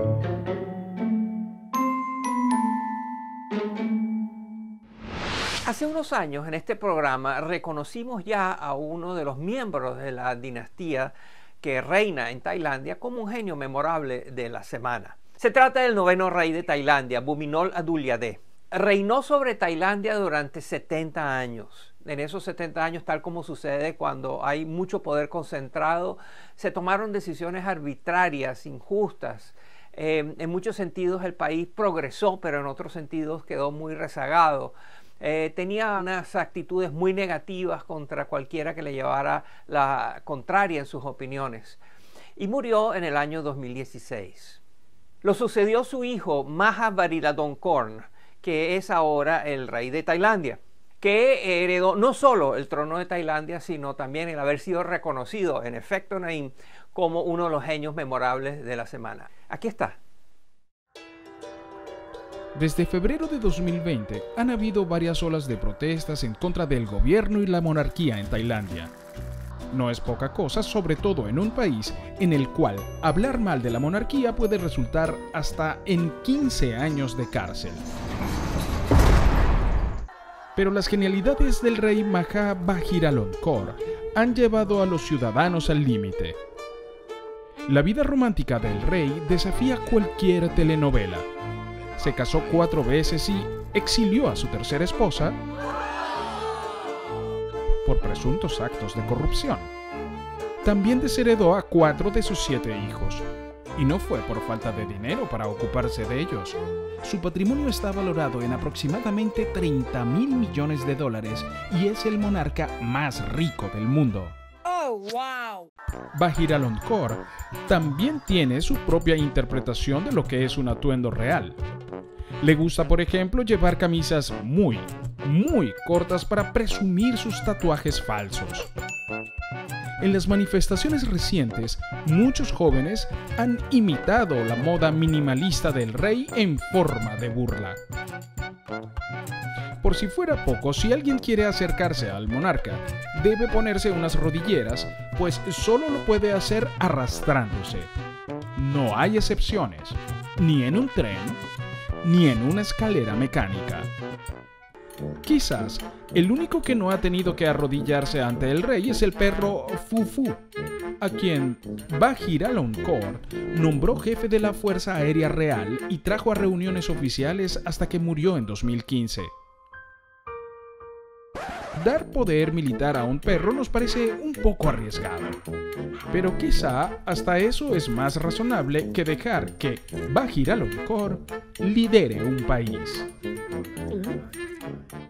Hace unos años en este programa reconocimos ya a uno de los miembros de la dinastía que reina en Tailandia como un genio memorable de la semana. Se trata del noveno rey de Tailandia, Bhumibol Adulyadej. Reinó sobre Tailandia durante 70 años. En esos 70 años, tal como sucede cuando hay mucho poder concentrado, se tomaron decisiones arbitrarias, injustas. En muchos sentidos el país progresó, pero en otros sentidos quedó muy rezagado. Tenía unas actitudes muy negativas contra cualquiera que le llevara la contraria en sus opiniones. Y murió en el año 2016. Lo sucedió su hijo Maha Vajiralongkorn, que es ahora el rey de Tailandia, que heredó no solo el trono de Tailandia, sino también el haber sido reconocido, en efecto, Naim, como uno de los genios memorables de la semana. Aquí está. Desde febrero de 2020 han habido varias olas de protestas en contra del gobierno y la monarquía en Tailandia. No es poca cosa, sobre todo en un país en el cual hablar mal de la monarquía puede resultar hasta en 15 años de cárcel. Pero las genialidades del rey Maha Vajiralongkorn han llevado a los ciudadanos al límite. La vida romántica del rey desafía cualquier telenovela. Se casó 4 veces y exilió a su tercera esposa por presuntos actos de corrupción. También desheredó a 4 de sus 7 hijos. Y no fue por falta de dinero para ocuparse de ellos. Su patrimonio está valorado en aproximadamente 30.000 millones de dólares y es el monarca más rico del mundo. ¡Oh, wow! Vajiralongkorn también tiene su propia interpretación de lo que es un atuendo real. Le gusta, por ejemplo, llevar camisas muy cortas para presumir sus tatuajes falsos. En las manifestaciones recientes, muchos jóvenes han imitado la moda minimalista del rey en forma de burla. Por si fuera poco, si alguien quiere acercarse al monarca, debe ponerse unas rodilleras, pues solo lo puede hacer arrastrándose. No hay excepciones, ni en un tren, ni en una escalera mecánica. Quizás el único que no ha tenido que arrodillarse ante el rey es el perro Fufu, a quien Vajiralongkorn nombró jefe de la Fuerza Aérea Real y trajo a reuniones oficiales hasta que murió en 2015. Dar poder militar a un perro nos parece un poco arriesgado, pero quizá hasta eso es más razonable que dejar que Vajiralongkorn lidere un país.